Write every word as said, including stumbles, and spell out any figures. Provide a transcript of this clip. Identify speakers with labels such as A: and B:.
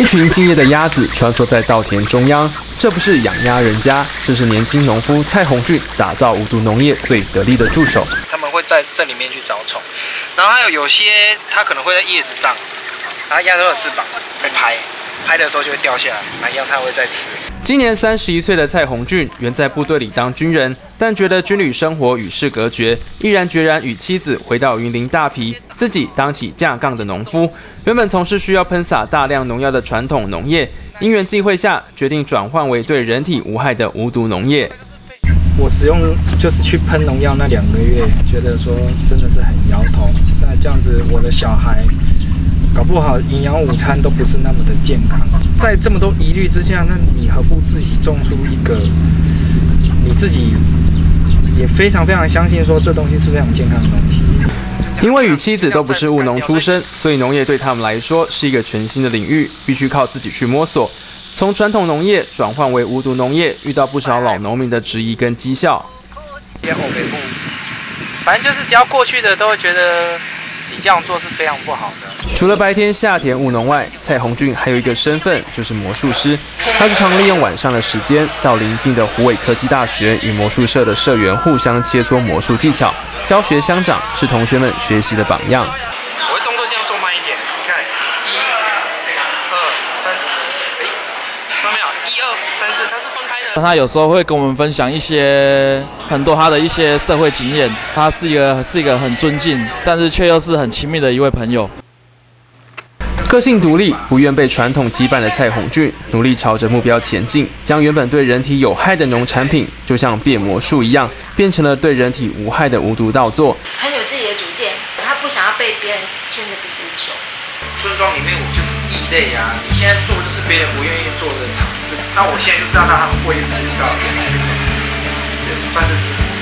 A: 一群敬业的鸭子穿梭在稻田中央，这不是养鸭人家，这是年轻农夫蔡宏俊打造无毒农业最得力的助手。
B: 他们会在这里面去找虫，然后还有有些它可能会在叶子上，然后鸭都有翅膀，被拍，拍的时候就会掉下来，那一样它会再吃。
A: 今年三十一岁的蔡宏俊，原在部队里当军人，但觉得军旅生活与世隔绝，毅然决然与妻子回到云林大埤，自己当起架杠的农夫。原本从事需要喷洒大量农药的传统农业，因缘际会下，决定转换为对人体无害的无毒农业。
C: 我使用就是去喷农药那两个月，觉得说真的是很摇头。那这样子，我的小孩搞不好营养午餐都不是那么的健康。在这么多疑虑之下，那你何不自己种出一个你自己也非常非常相信说这东西是非常健康的东西？
A: 因为与妻子都不是务农出身，所以农业对他们来说是一个全新的领域，必须靠自己去摸索。从传统农业转换为无毒农业，遇到不少老农民的质疑跟讥笑。
B: 反正就是只要过去的都会觉得你这样做是非常不好的。
A: 除了白天下田务农外，蔡宏俊还有一个身份就是魔术师。他时常利用晚上的时间，到邻近的湖尾科技大学与魔术社的社员互相切磋魔术技巧，教学相长，是同学们学习的榜样。
B: 我会动作这样做慢一点，你看，一、二、三，哎，看到没有？一二三四，它是分开的。
D: 他有时候会跟我们分享一些很多他的一些社会经验，他是一个是一个很尊敬，但是却又是很亲密的一位朋友。
A: 个性独立，不愿被传统羁绊的蔡宏俊，努力朝着目标前进，将原本对人体有害的农产品，就像变魔术一样，变成了对人体无害的无毒稻作。
E: 很有自己的主见，他不想要被别人牵着鼻子走。
B: 村庄里面我就是异类啊！你现在做就是别人不愿意做的尝试，那我现在就是要让他们恢复到原来的状态，也算是。